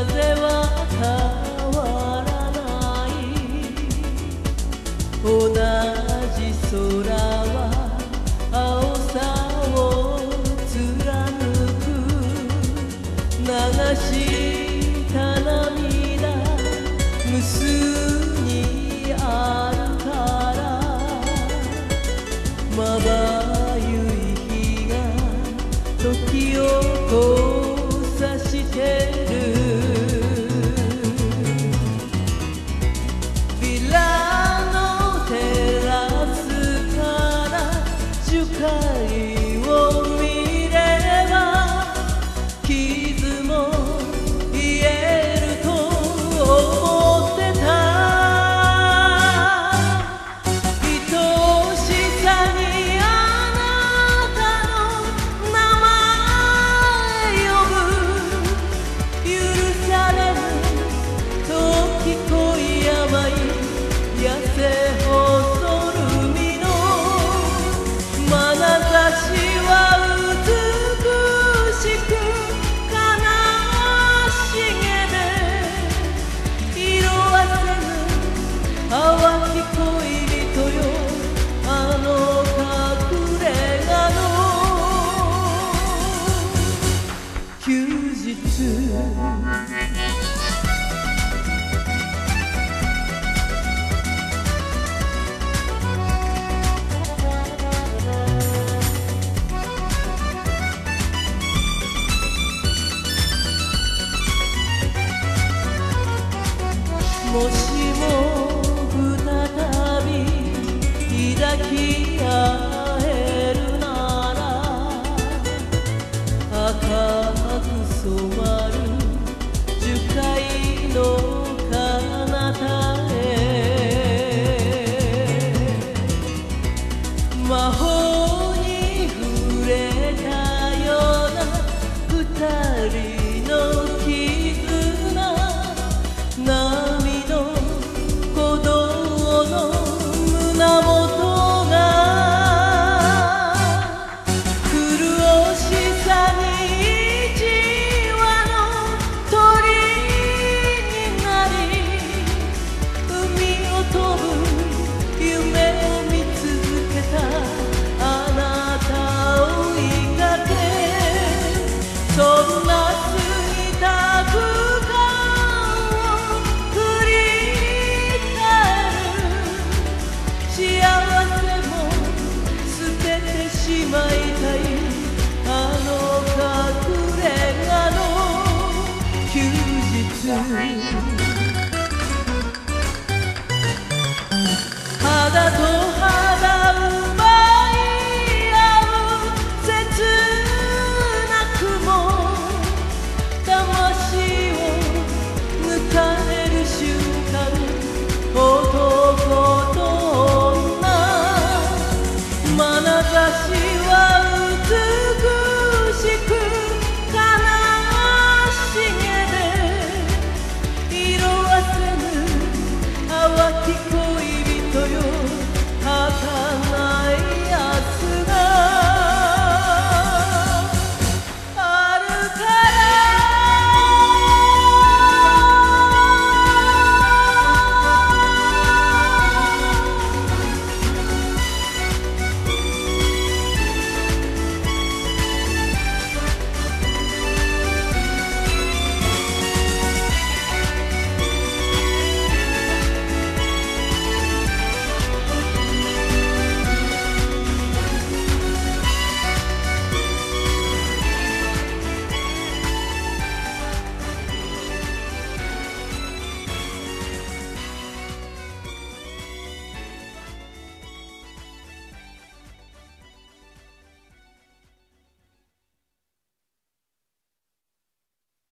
風は変わらない、同じ空は青さを貫く、流した涙無数にあるから、まばゆい日が時を交差してる。ビラのテラスから樹海を見れば傷も癒えると思ってた。愛しさにあなたの名前呼ぶ、許されぬ時恋病、痩せ細る身の眼差しは美しく悲しげで、色あせぬ淡き恋人よ、あの隠れ家の休日。もしも再び抱き合えるなら、赤く染ま